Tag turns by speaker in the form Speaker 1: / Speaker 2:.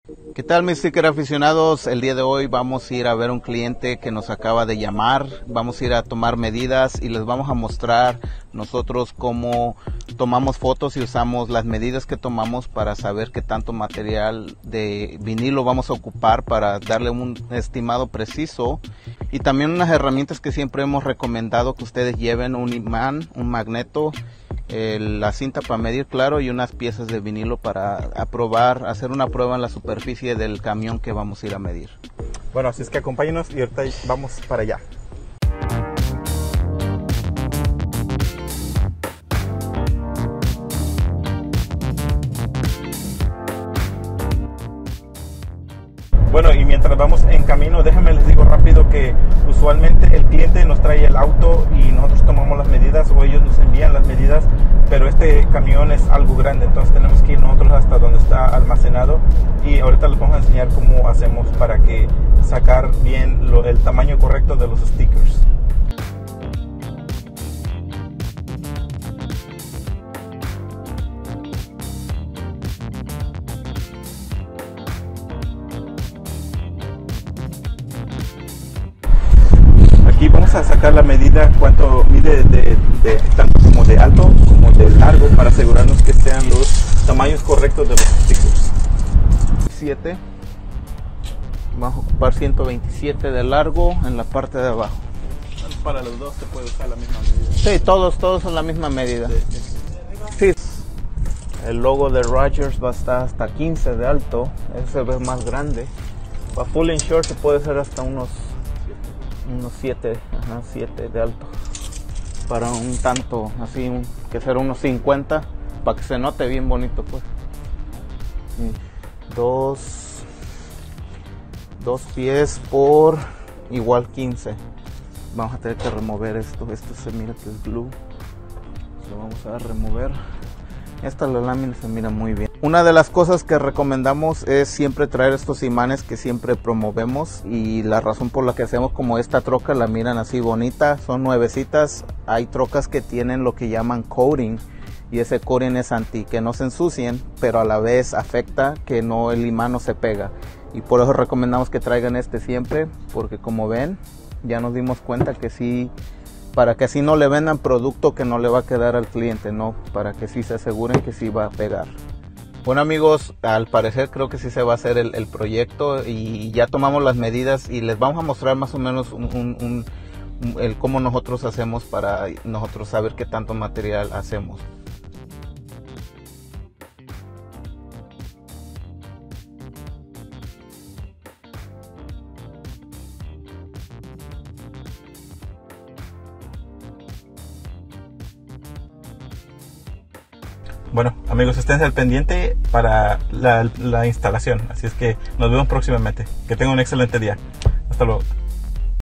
Speaker 1: ¿Qué tal, mis sticker aficionados? El día de hoy vamos a ir a ver un cliente que nos acaba de llamar. Vamos a ir a tomar medidas y les vamos a mostrar nosotros cómo tomamos fotos y usamos las medidas que tomamos para saber qué tanto material de vinilo vamos a ocupar para darle un estimado preciso. Y también unas herramientas que siempre hemos recomendado que ustedes lleven: un imán, un magneto, la cinta para medir, claro, y unas piezas de vinilo para hacer una prueba en la superficie del camión que vamos a ir a medir.
Speaker 2: Bueno, así es que acompáñenos y ahorita vamos para allá. Bueno, y mientras vamos en camino, déjenme les digo rápido que usualmente el cliente nos trae el auto y nosotros tomamos las medidas, o ellos nos envían las medidas, pero este camión es algo grande, entonces tenemos que ir nosotros hasta donde está almacenado, y ahorita les vamos a enseñar cómo hacemos para que sacar bien el tamaño correcto de los stickers. Aquí vamos a sacar la medida, cuánto mide tanto como de alto como de largo, para asegurarnos que sean los tamaños correctos de los stickers.
Speaker 1: 7. Vamos a ocupar 127 de largo en la parte de abajo.
Speaker 2: Para los dos se puede usar la misma medida.
Speaker 1: Sí, todos son la misma medida. Sí. El logo de Rogers va a estar hasta 15 de alto, ese se ve más grande. Para full insure se puede hacer hasta unos 7 de alto. Para un tanto así, que será unos 50, para que se note bien bonito, pues. Sí. Dos pies por igual 15. Vamos a tener que remover esto se mira que es glue, lo vamos a remover. Esta la lámina se mira muy bien. Una de las cosas que recomendamos es siempre traer estos imanes que siempre promovemos, y la razón por la que hacemos, como esta troca la miran así bonita, son nuevecitas. Hay trocas que tienen lo que llaman coating, y ese coating es anti que no se ensucien, pero a la vez afecta que el imán no se pega, y por eso recomendamos que traigan este siempre, porque como ven, ya nos dimos cuenta que sí, para que así no le vendan producto que no le va a quedar al cliente, no, para que sí se aseguren que sí va a pegar. Bueno, amigos, al parecer creo que sí se va a hacer el proyecto, y ya tomamos las medidas y les vamos a mostrar más o menos el cómo nosotros hacemos para nosotros saber qué tanto material hacemos.
Speaker 2: Bueno, amigos, estén al pendiente para la instalación, así es que nos vemos próximamente. Que tengan un excelente día. Hasta luego.